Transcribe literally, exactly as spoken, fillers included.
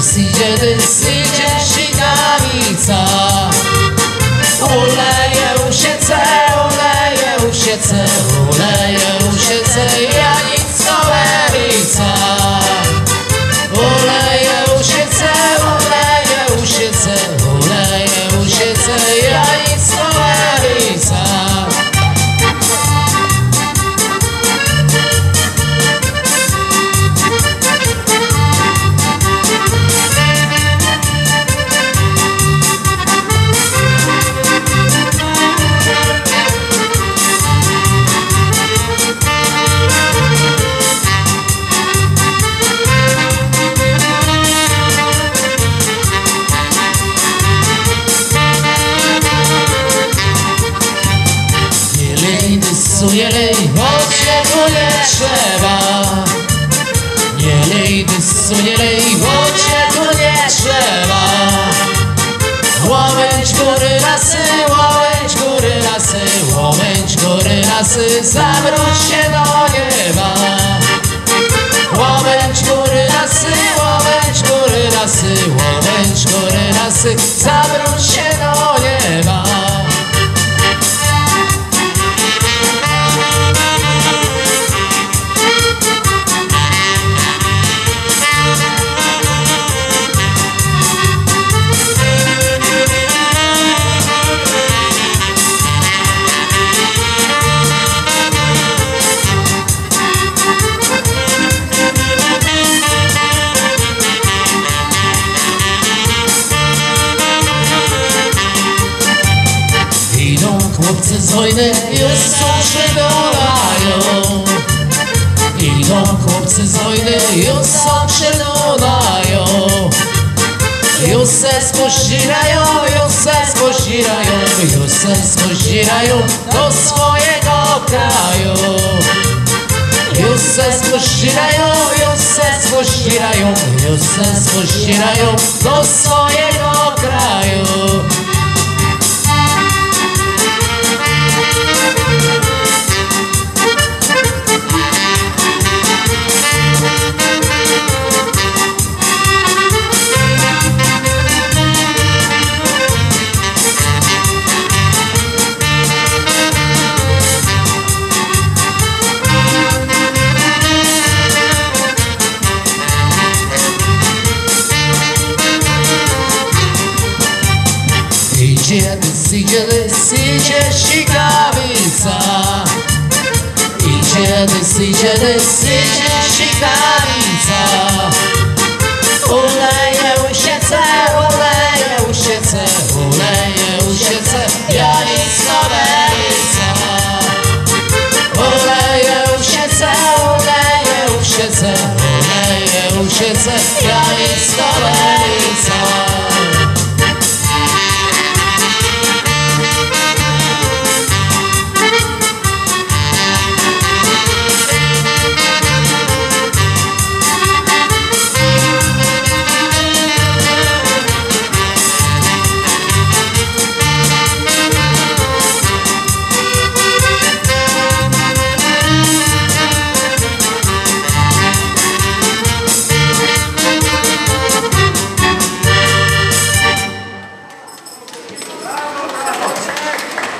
idzie dys, idzie sikawica. Uleje usiece, uleje usiece, uleje usiece, Janicko lewica. Uleje usiece, uleje usiece, uleje usiece, Janicko lewica. Nie lej, choć tego nie trzeba. Nie lej dysu, nie lej, choć tego nie trzeba. Łomęć góry lasy, łomęć góry lasy, łomęć góry lasy, zawróć się do nieba. Łomęć góry lasy, łomęć góry lasy, łomęć góry lasy, zawróć się do nieba. Chłopcy z wojny już są przedolają. Idą chłopcy z wojny, już są przedolają. Już se spościerają, już se spościerają, już se spościerają do swojego kraju. Już se spościerają, już se spościerają, już se spościerają do swojego kraju. Idzie dys, idzie dys, idzie sikawica. Idzie dys, idzie dys, idzie sikawica.